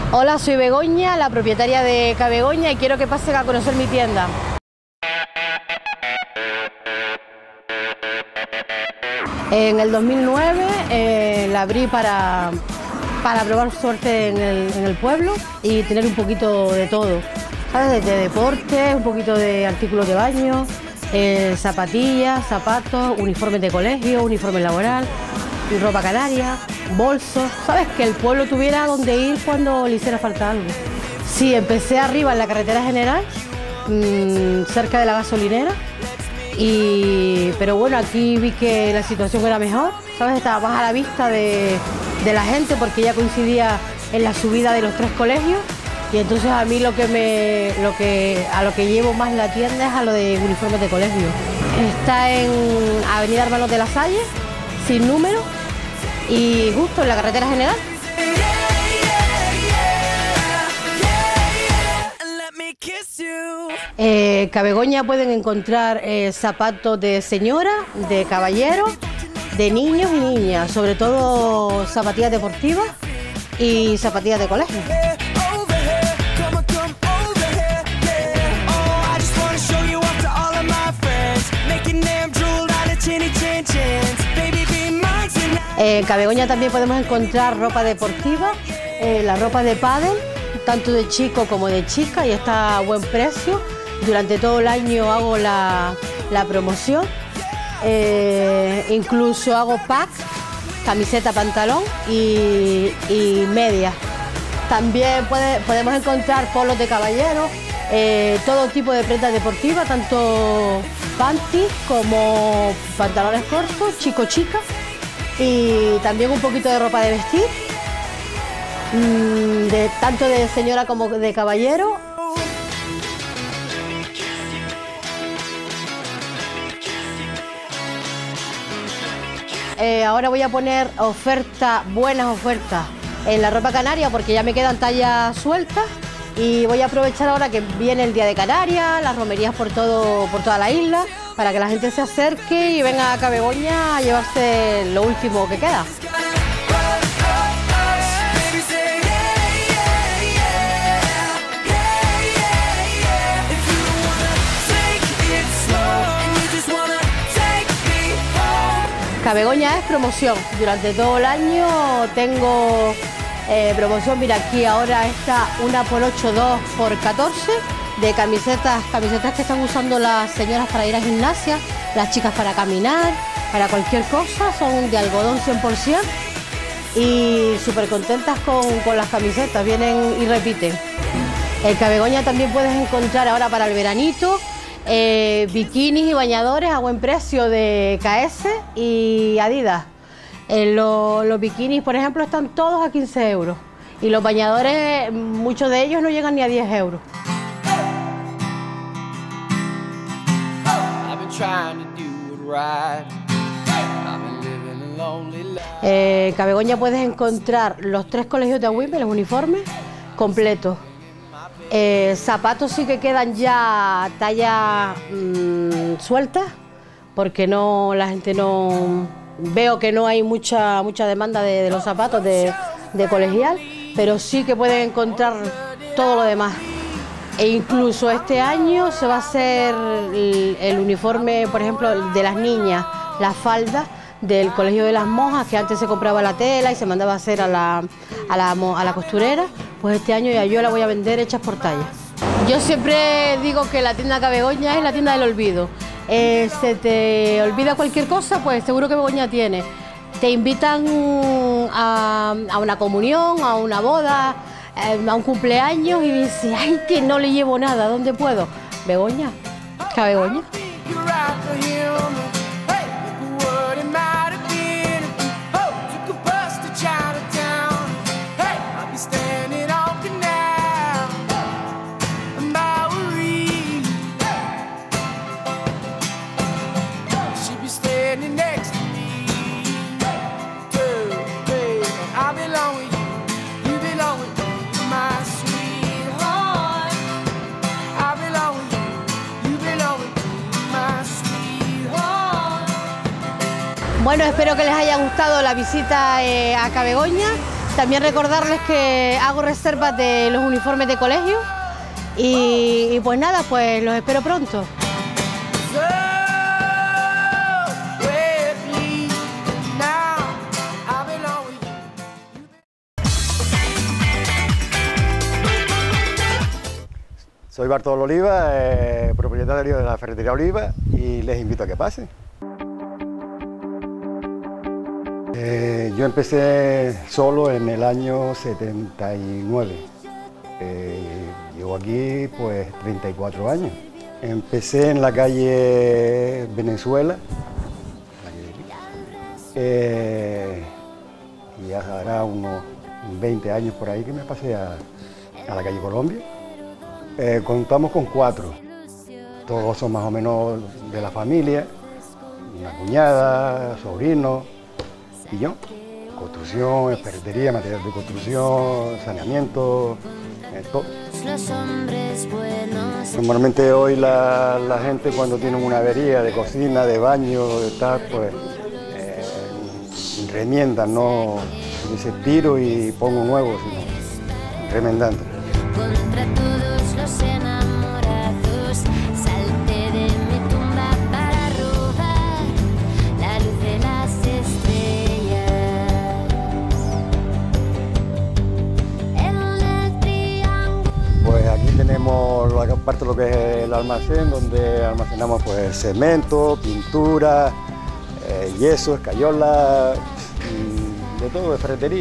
Hola, soy Begoña, la propietaria de Cabegoña, y quiero que pasen a conocer mi tienda. En el 2009 la abrí para probar suerte en el pueblo y tener un poquito de todo, ¿sabes? De deporte, un poquito de artículos de baño, zapatillas, zapatos, uniformes de colegio, uniforme laboral, y ropa canaria, bolsos, ¿sabes? Que el pueblo tuviera donde ir cuando le hiciera falta algo. Sí, empecé arriba en la carretera general, cerca de la gasolinera, pero bueno, aquí vi que la situación era mejor, ¿sabes? Estaba más a la vista de la gente porque ya coincidía en la subida de los 3 colegios, y entonces a mí a lo que llevo más la tienda es a lo de uniformes de colegio. Está en Avenida Hermanos de la Salle, sin número, y justo en la carretera general. Cabegoña pueden encontrar zapatos de señora, de caballero, de niños y niñas, sobre todo zapatillas deportivas y zapatillas de colegio. En Cabegoña también podemos encontrar ropa deportiva, la ropa de pádel, tanto de chico como de chica, y está a buen precio. Durante todo el año hago la promoción, incluso hago pack, camiseta, pantalón y medias. También podemos encontrar polos de caballero, todo tipo de prendas deportivas, tanto panties como pantalones cortos, chico-chica, y también un poquito de ropa de vestir, tanto de señora como de caballero. Ahora voy a poner buenas ofertas en la ropa canaria porque ya me quedan tallas sueltas, y voy a aprovechar ahora que viene el Día de Canarias, las romerías por toda la isla, para que la gente se acerque y venga a Cabegoña a llevarse lo último que queda. Cabegoña es promoción. Durante todo el año tengo promoción. Mira, aquí ahora está una por 8, 2 por 14 de camisetas que están usando las señoras para ir a gimnasia, las chicas para caminar, para cualquier cosa. Son de algodón 100% y súper contentas con las camisetas, vienen y repiten. En Cabegoña también puedes encontrar ahora para el veranito bikinis y bañadores a buen precio de KS y Adidas. Los bikinis, por ejemplo, están todos a 15 euros, y los bañadores, muchos de ellos no llegan ni a 10 euros. Cabegoña puedes encontrar los 3 colegios de Agüimes, los uniformes completos. Zapatos sí que quedan ya talla sueltas, porque la gente no... Veo que no hay mucha demanda de los zapatos de colegial, pero sí que pueden encontrar todo lo demás. E incluso este año se va a hacer el uniforme, por ejemplo, de las niñas, las faldas del Colegio de las Monjas, que antes se compraba la tela y se mandaba a hacer a la costurera. Pues este año ya yo la voy a vender hechas por talla. Yo siempre digo que la tienda Cabegoña es la tienda del olvido. Se te olvida cualquier cosa, pues seguro que Begoña tiene. Te invitan a una comunión, a una boda, a un cumpleaños, y dices, ay, que no le llevo nada, ¿dónde puedo? Begoña, Cabegoña. Bueno, espero que les haya gustado la visita a Cabegoña. También recordarles que hago reservas de los uniformes de colegio y pues nada, pues los espero pronto. Soy Bartolo Oliva, propietario de la ferretería Oliva, y les invito a que pasen. Yo empecé solo en el año 79. Llevo aquí pues 34 años. Empecé en la calle Venezuela, y hará unos 20 años por ahí que me pasé a la calle Colombia. Contamos con 4, todos son más o menos de la familia, una cuñada, sobrino y yo. Construcción, ferretería, material de construcción, saneamiento, todo. Normalmente hoy la gente cuando tiene una avería de cocina, de baño, de tal, pues remiendan, no dice tiro y pongo nuevo, sino remendando. Contra todos los enamorados, salté de mi tumba para robar la luz de las estrellas. En el triángulo. Pues aquí tenemos parte de lo que es el almacén, donde almacenamos pues cemento, pintura, yeso, escayola, de todo, de ferretería.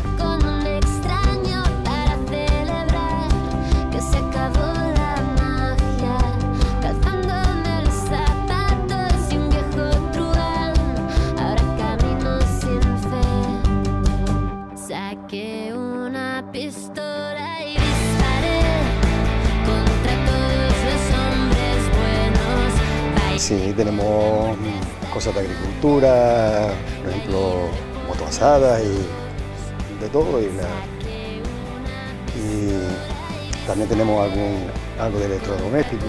Sí, tenemos cosas de agricultura, por ejemplo, motoasadas y de todo. Y también tenemos algo de electrodomésticos,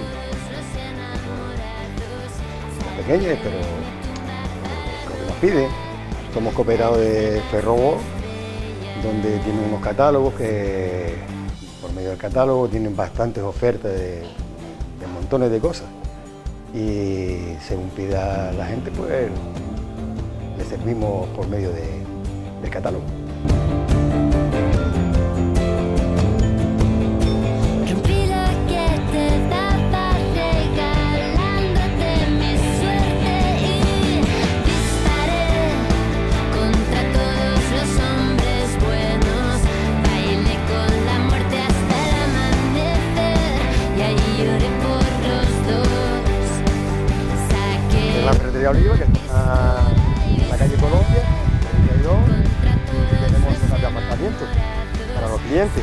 pequeñas, pero lo que nos piden. Somos cooperados de Ferrobo, donde tienen unos catálogos que, por medio del catálogo, tienen bastantes ofertas de montones de cosas. Y según pida la gente, pues le servimos por medio del catálogo. La ferretería Oliva, que está en la calle Colombia, 32, y tenemos zonas de apartamentos para los clientes.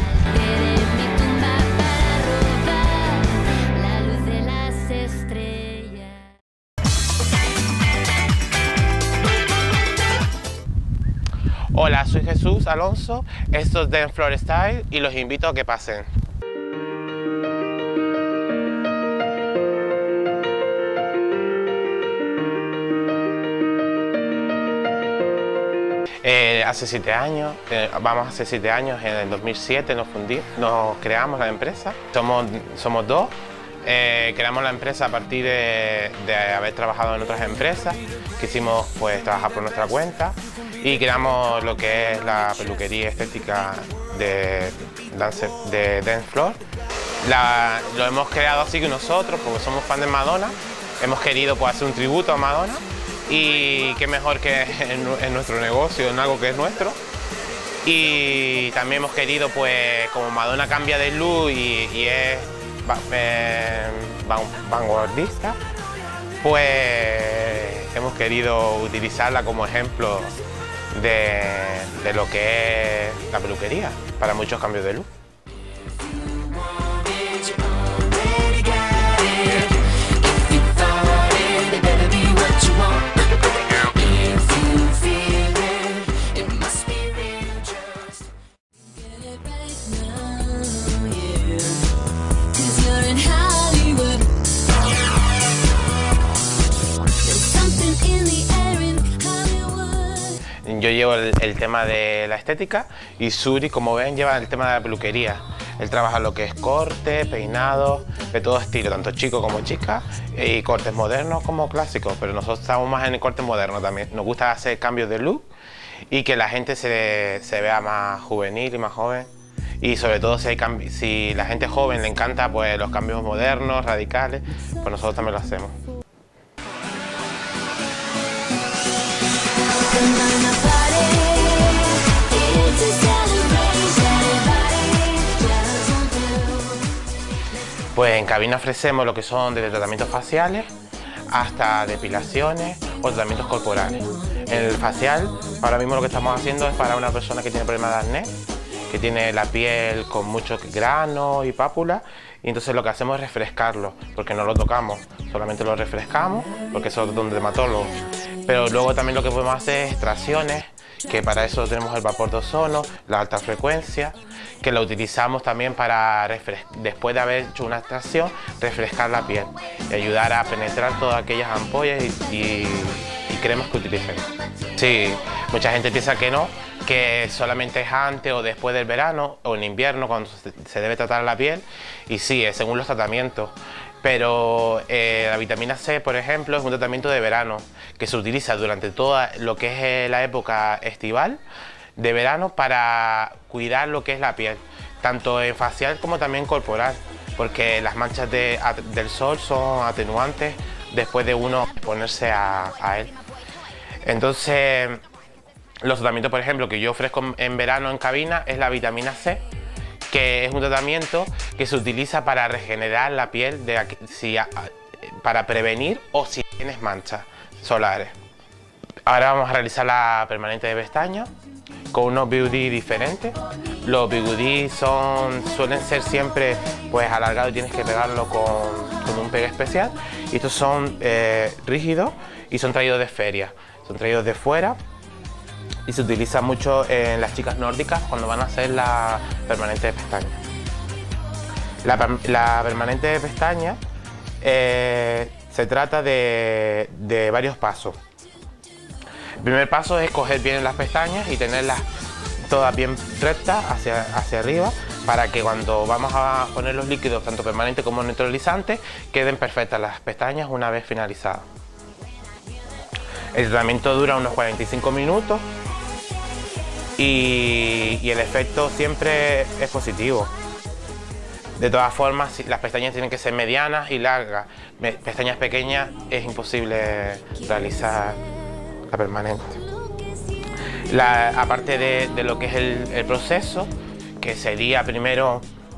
Hola, soy Jesús Alonso, esto es Dance Floor Style y los invito a que pasen. Hace 7 años, vamos a hacer 7 años, en el 2007 nos creamos la empresa, somos 2, creamos la empresa a partir de haber trabajado en otras empresas, quisimos pues trabajar por nuestra cuenta y creamos lo que es la peluquería estética de Dance Floor. Lo hemos creado así que nosotros, porque somos fan de Madonna, hemos querido pues hacer un tributo a Madonna. Y qué mejor que en nuestro negocio, en algo que es nuestro. Y también hemos querido, pues, como Madonna cambia de look y es vanguardista, pues hemos querido utilizarla como ejemplo de lo que es la peluquería para muchos cambios de look. Yo llevo el tema de la estética y Suri, como ven, lleva el tema de la peluquería. Él trabaja lo que es corte, peinado, de todo estilo, tanto chico como chica, y cortes modernos como clásicos, pero nosotros estamos más en el corte moderno también. Nos gusta hacer cambios de look y que la gente se vea más juvenil y más joven. Y sobre todo si la gente joven le encanta pues, los cambios modernos, radicales, pues nosotros también lo hacemos. Pues en cabina ofrecemos lo que son desde tratamientos faciales hasta depilaciones o tratamientos corporales. En el facial, ahora mismo lo que estamos haciendo es para una persona que tiene problemas de acné, que tiene la piel con mucho grano y pápula, y entonces lo que hacemos es refrescarlo, porque no lo tocamos, solamente lo refrescamos, porque eso es donde dermatólogo. Pero luego también lo que podemos hacer es extracciones, que para eso tenemos el vapor de ozono, la alta frecuencia, que lo utilizamos también para, después de haber hecho una extracción, refrescar la piel y ayudar a penetrar todas aquellas ampollas y cremas que utilicen. Sí, mucha gente piensa que no, que solamente es antes o después del verano o en invierno cuando se debe tratar la piel, y sí, es según los tratamientos. Pero la vitamina C, por ejemplo, es un tratamiento de verano que se utiliza durante toda lo que es la época estival de verano para cuidar lo que es la piel, tanto en facial como también corporal, porque las manchas del sol son atenuantes después de uno exponerse a él. Entonces, los tratamientos, por ejemplo, que yo ofrezco en verano en cabina es la vitamina C, que es un tratamiento que se utiliza para regenerar la piel, para prevenir o si tienes manchas solares. Ahora vamos a realizar la permanente de pestañas con unos bigudí diferentes. Los bigudí suelen ser siempre pues alargados y tienes que pegarlo con un pegue especial. Y estos son rígidos y son traídos de feria, son traídos de fuera. Y se utiliza mucho en las chicas nórdicas cuando van a hacer la permanente de pestañas. La permanente de pestañas se trata de varios pasos. El primer paso es coger bien las pestañas y tenerlas todas bien rectas hacia arriba para que cuando vamos a poner los líquidos, tanto permanentes como neutralizantes, queden perfectas las pestañas una vez finalizadas. El tratamiento dura unos 45 minutos. Y el efecto siempre es positivo. De todas formas, las pestañas tienen que ser medianas y largas. Pestañas pequeñas es imposible realizar la permanente. Aparte de lo que es el proceso, que sería primero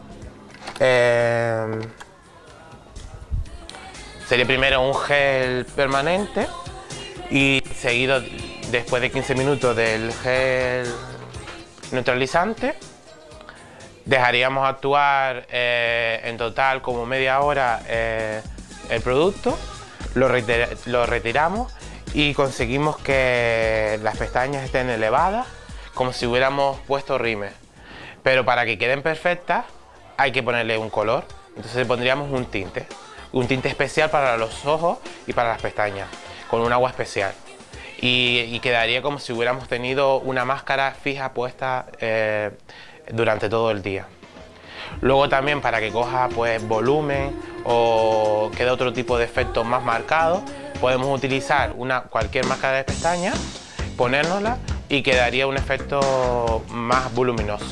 un gel permanente y seguido después de 15 minutos del gel neutralizante. Dejaríamos actuar en total como media hora el producto, lo retiramos y conseguimos que las pestañas estén elevadas como si hubiéramos puesto rímel. Pero para que queden perfectas hay que ponerle un color, entonces le pondríamos un tinte especial para los ojos y para las pestañas, con un agua especial. Y quedaría como si hubiéramos tenido una máscara fija puesta durante todo el día. Luego también para que coja pues volumen o quede otro tipo de efecto más marcado, podemos utilizar cualquier máscara de pestañas, ponérnosla y quedaría un efecto más voluminoso.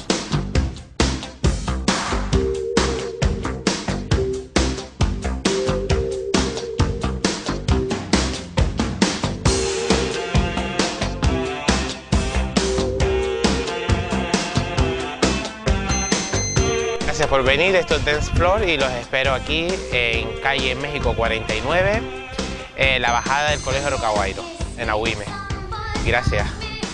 Gracias por venir, esto es Dance Floor y los espero aquí en calle México 49, la bajada del Colegio Rocahuayro, en Agüime. Gracias.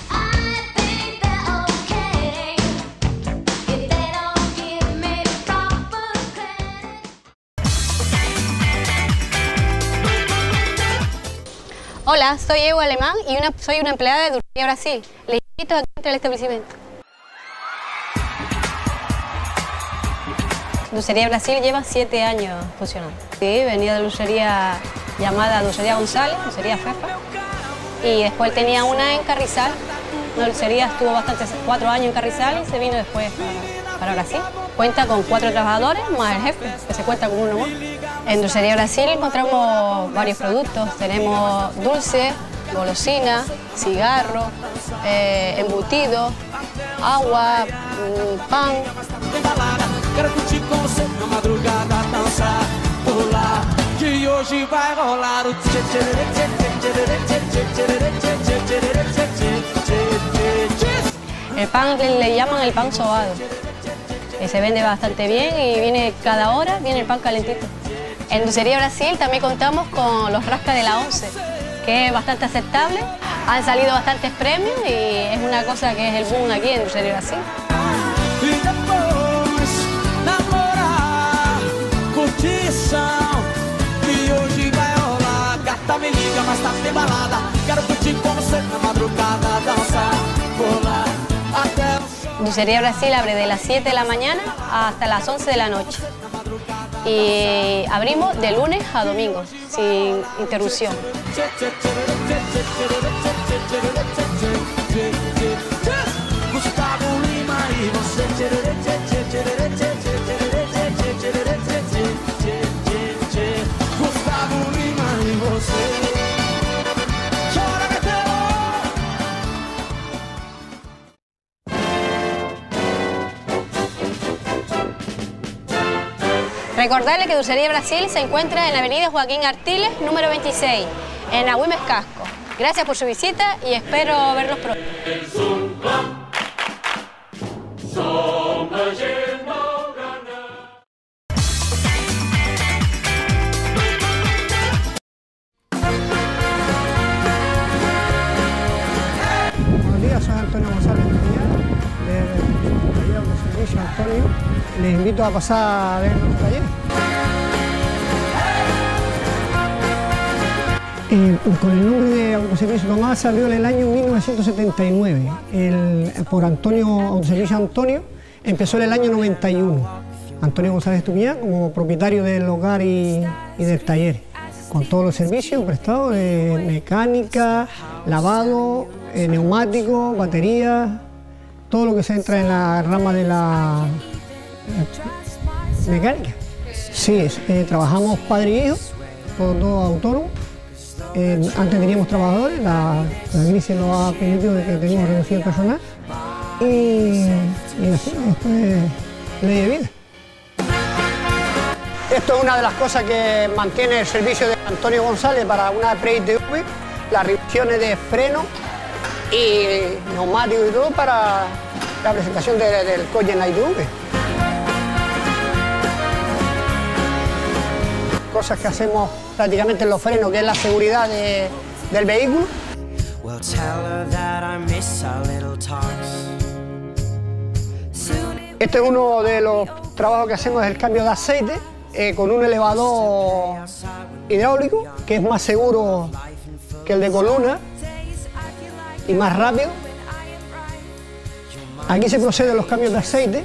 Hola, soy Evo Alemán y soy una empleada de Dulcería Brasil. Les invito a que entre al establecimiento. Dulcería Brasil lleva 7 años funcionando. Sí, venía de dulcería llamada Dulcería González, Dulcería Fefa, y después tenía una en Carrizal Una dulcería, estuvo 4 años en Carrizal y se vino después para Brasil. Cuenta con 4 trabajadores más el jefe, que se cuenta con uno más. En Dulcería Brasil encontramos varios productos. Tenemos dulce, golosina, cigarro, embutido, agua, pan. Quero curtir com você na madrugada, dançar, pular, que hoje vai rolar o tchê tchê tchê tchê tchê tchê. El pan le llaman el pan sobado, que se vende bastante bien y viene cada hora, viene el pan calentito. En Dulcería Brasil también contamos con los rascas de la 11, que es bastante aceptable. Han salido bastantes premios y es una cosa que es el boom aquí en Dulcería Brasil. E hoje vai rolar, gata me liga, mas tá sem balada. Quero curtir com você na madrugada, dançar, pular até o sol. Dulcería Brasil abre de las 7 de la mañana hasta las 11 de la noche. Y abrimos de lunes a domingo, sin interrupción. Gustavo Lima e você. Recordarle que Dulcería Brasil se encuentra en la avenida Joaquín Artiles, número 26, en Agüimes Casco. Gracias por su visita y espero verlos pronto. Buenos días, soy Antonio González del taller de servicio Antonio. Les invito a pasar a ver nuestro taller. Con el nombre de Autoservicio Tomás salió en el año 1979. Por Autoservicio Antonio empezó en el año 91. Antonio González Estupiñán como propietario del hogar y del taller, con todos los servicios prestados de mecánica, lavado, neumáticos, baterías, todo lo que se entra en la rama de la mecánica. Sí, trabajamos padre y hijo, todos dos autónomos. Antes teníamos trabajadores, la crisis nos ha permitido que teníamos reducido el personal y así, esto es ley de vida. Esto es una de las cosas que mantiene el servicio de Antonio González para una pre-ITV, las revisiones de freno y neumáticos y todo para la presentación del coche en la ITV. Cosas que hacemos prácticamente en los frenos, que es la seguridad del vehículo. Este es uno de los trabajos que hacemos, es el cambio de aceite con un elevador hidráulico, que es más seguro que el de columna y más rápido. Aquí se proceden los cambios de aceite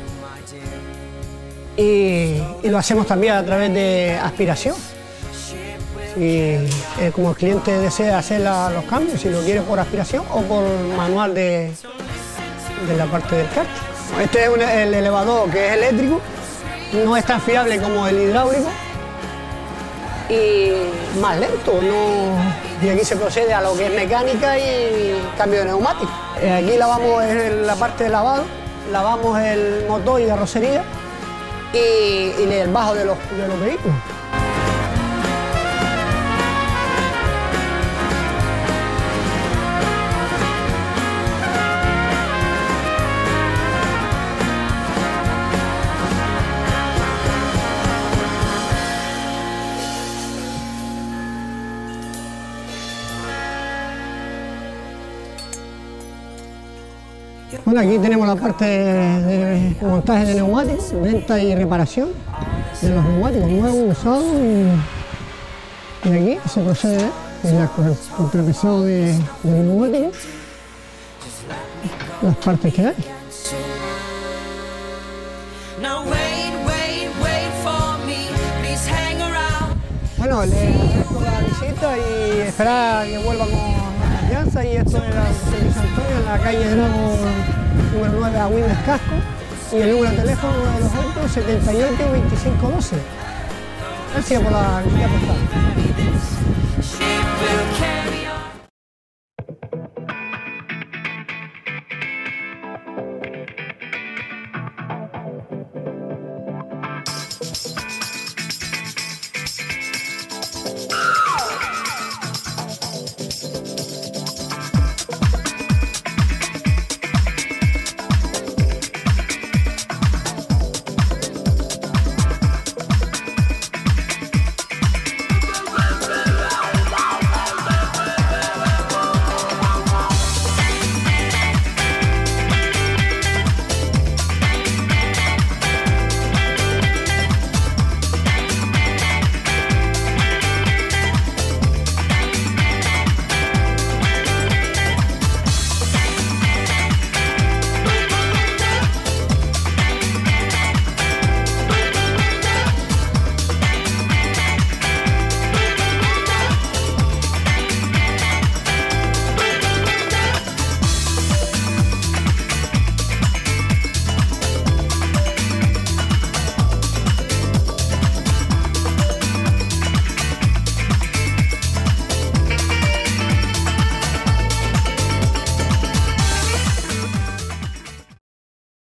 y lo hacemos también a través de aspiración. Si como el cliente desea hacer los cambios, si lo quiere por aspiración o por manual de la parte del cárter. Este es el elevador que es eléctrico, no es tan fiable como el hidráulico y más lento. Y aquí se procede a lo que es mecánica y cambio de neumático. Aquí lavamos la parte de lavado, lavamos el motor y carrocería y el bajo de los vehículos. Bueno, aquí tenemos la parte de montaje de neumáticos, venta y reparación de los neumáticos nuevos, usados y aquí se procede en el contrapesado de los neumáticos, las partes que hay. Bueno, le agradezco la visita y esperar que vuelva con confianza, y esto era José Luis Antonio, en la calle Drago número 9, Agüimes Casco, y el número de teléfono 928 78 25 12. Gracias por la visita postal.